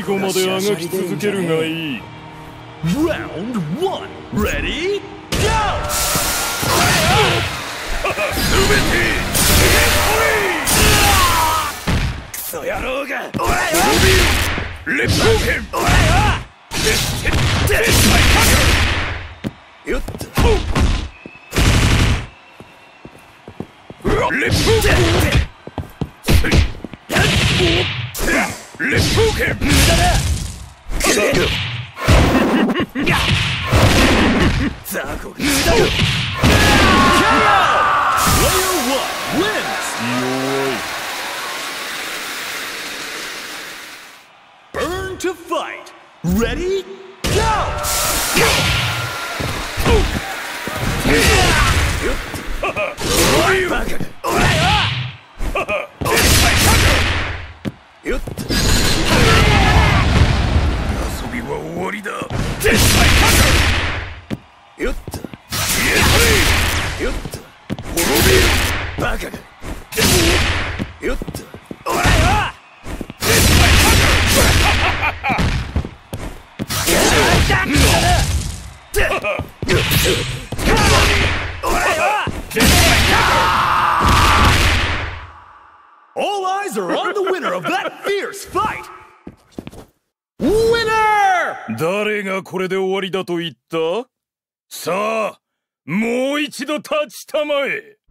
後まであがき続けるがいい。 Round 1 Ready Go! クソ野郎がレッド剣よっとレッド剣レッド剣無駄だザコ無駄だPlayer 1 wins! Burn to fight! Ready? Go! All eyes are on the winner of that fierce fight! Winner! 誰がこれで終わりだと言った？さあ、もう一度立ちたまえ。